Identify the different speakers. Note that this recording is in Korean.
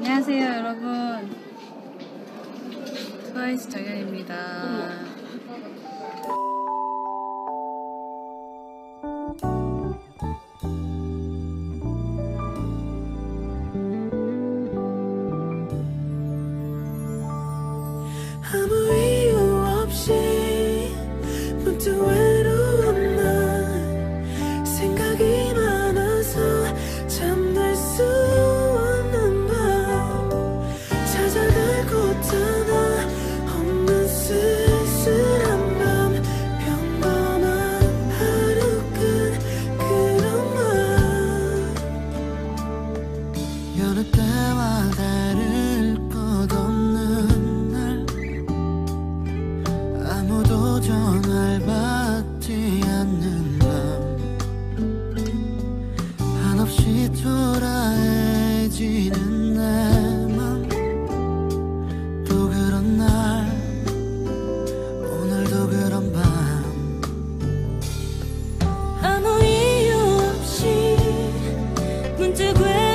Speaker 1: 안녕하세요 여러분, 트와이스 정연입니다.
Speaker 2: 아무 이유 없이 문득 외로운 날 생각이 많아서 잠들 수 없는 밤 찾아갈 곳 하나 없는 쓸쓸한 밤 평범한 하루 끝 그런 말 여느 때와 다를 것 없는 날 아무도 전화를 받지 않는 밤 한없이 초라해지는 내 맘 또 그런 날 오늘도 그런 밤 아무 이유 없이 문득 왜